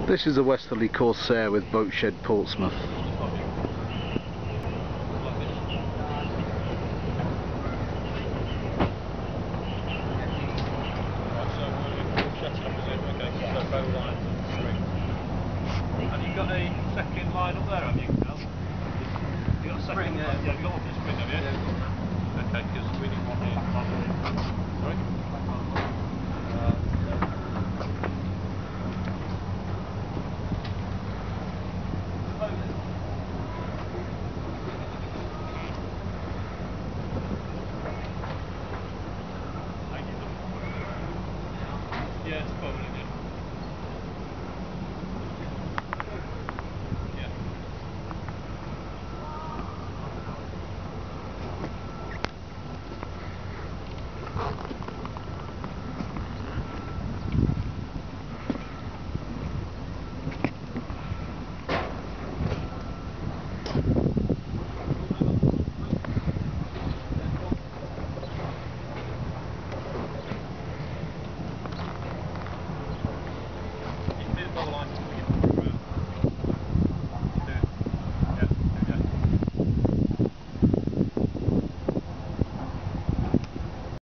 This is a Westerly Corsair with boat shed Portsmouth. Have you got a second line up there, have you, Al? You got a second? Yeah, you got one for the spring, have you? Yeah, we've got that. Okay, because we need